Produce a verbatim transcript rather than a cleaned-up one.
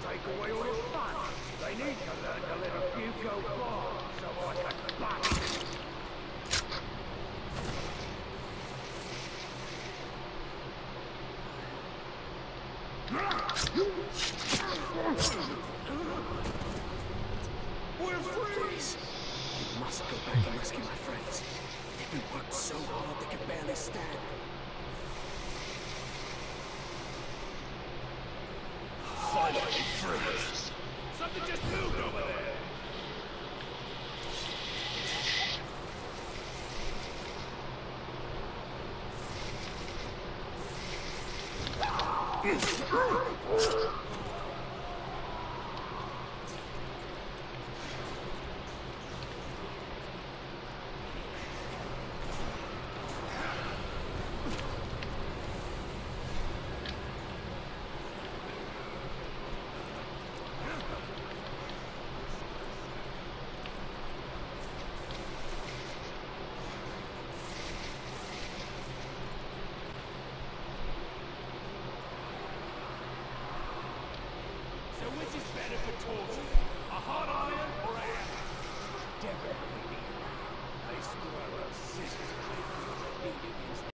take away all the fun. They need to learn to let a few go by, so I can bash it. We're freeze! We must go back and rescue my friends. They've been worked so hard they can barely stand. Finally freeze! Something just moved over there! Which is better for torture? A hot iron or a hammer? Definitely. They swear a scissors.